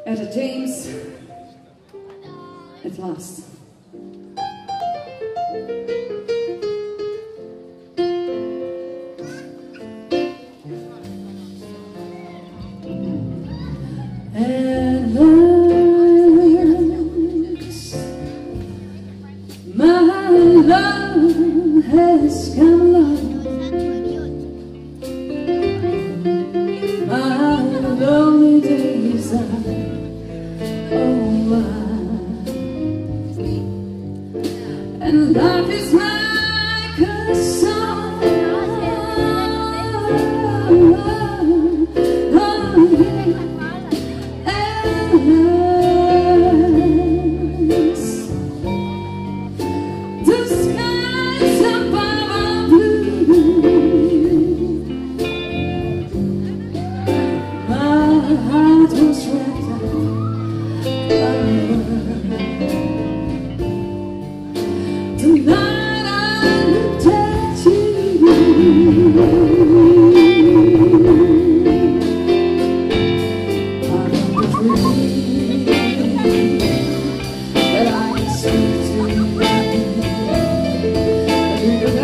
Etta James, at last. At last, my love has come along. My lonely days are over, and life is like a song. The skies above are blue. My heart was wrapped up. Tonight I looked at you. Out of the dream that I can speak to you. And I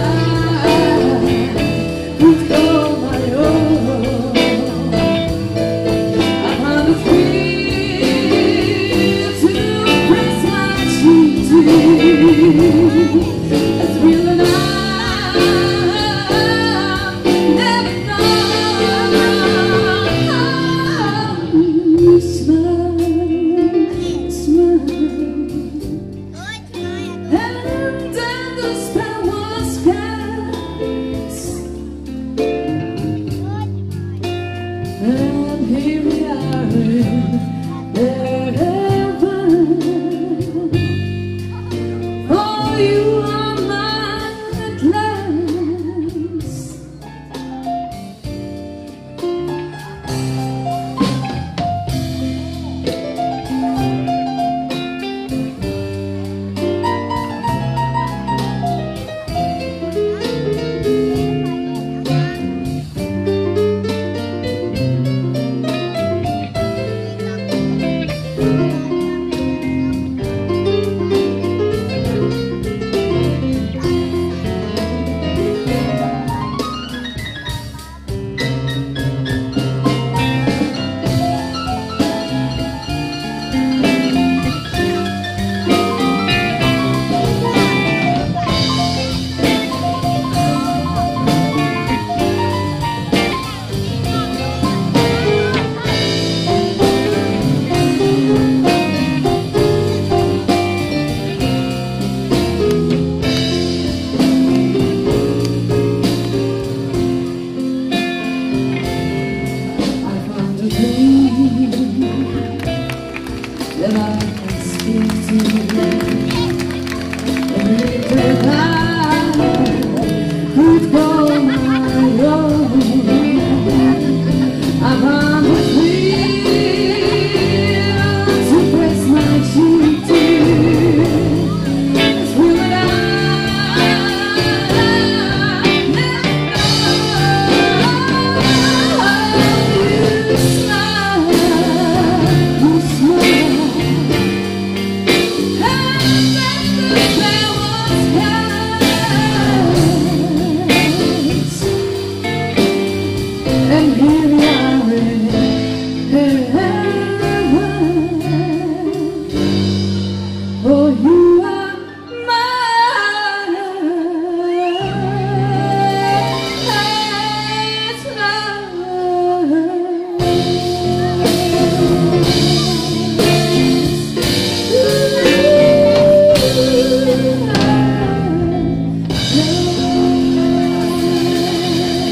would go my own. I found a thrill to press my cheek to you. A thrill that I never known. Smile, smile, and then the spell was cast, and here we are in heaven. Oh, you are mine at last. That I can speak to you, and if I could go my own, I found a thrill to press my cheek to. A thrill that I never known. You smile, you smile. And here we are in heaven. Oh, you are mine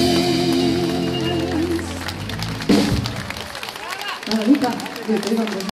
at last.